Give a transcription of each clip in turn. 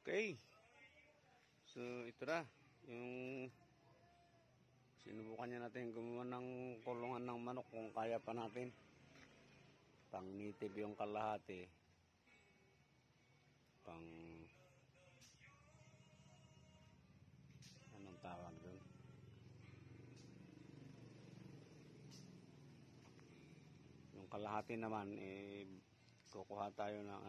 Okay. So, ito na. Yung sinubukan niya natin gumawa ng kulungan ng manok kung kaya pa natin. Pang-native yung kalahati. Pang... anong tawag doon? Yung kalahati naman, kukuha tayo ng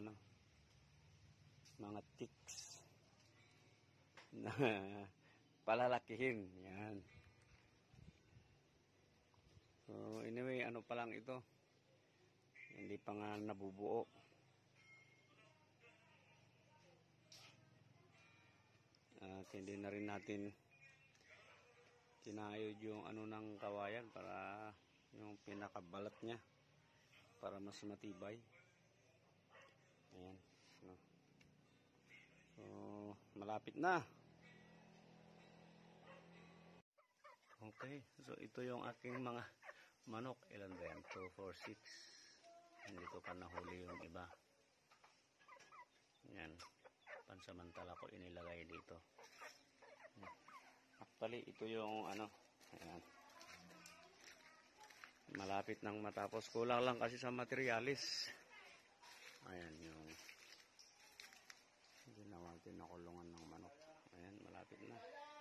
mga chicks na palalakihin. Yan. So anyway, pa lang ito, hindi pa nga nabubuo. At hindi na rin natin kinayod yung ng kawayan para yung pinakabalat niya para mas matibay. Ayan. So malapit na. Okay, so ito yung aking mga manok. Ilan ba yan? 2, 4, 6. Hindi ko pa nahuli yung iba. Yan. Pansamantala ko inilagay dito. Actually, ito yung ayan. Malapit nang matapos. Kulang lang kasi sa materialis. Ayan yung ginawa natin na kulungan ng manok. Ayan, malapit na.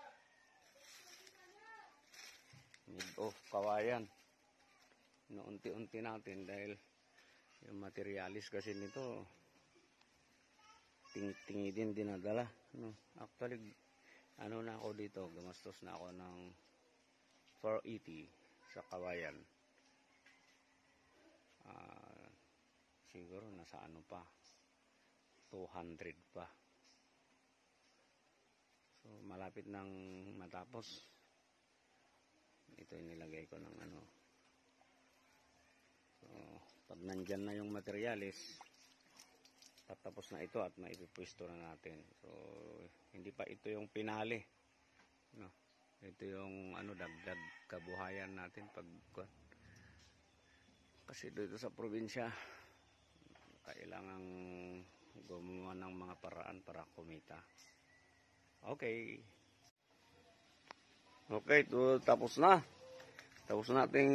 Mid off kawayan. Unti-unti natin dahil yung materialis kasi nito tingi din dinadala. Actually, na ako dito, gumastos na ako ng 480 sa kawayan. Siguro nasa pa 200 pa. So malapit nang matapos. Ito inilagay ko ng So pag nandyan na yung materialis, tatapos na ito at maipipwesto na natin. So hindi pa ito yung pinali, ito yung dagdag kabuhayan natin kasi dito sa probinsya kailangang gumawa ng mga paraan para kumita. Okay, tapos na nating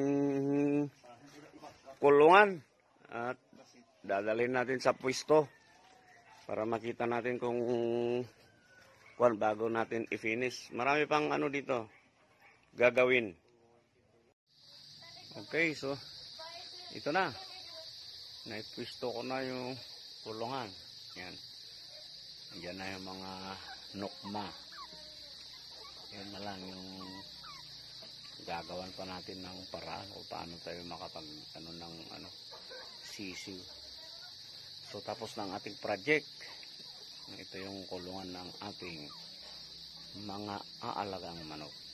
kulungan at dadalhin natin sa pwesto para makita natin kung bago natin i-finish. Marami pang dito gagawin. Okay, so ito na. Naipwesto ko na yung kulungan. Yan. Diyan na yung mga nukma. Yan na lang yung gagawan pa natin ng paraan o paano tayo makapag sisiw. So tapos ng ating project. Ito yung kulungan ng ating mga aalagang manok.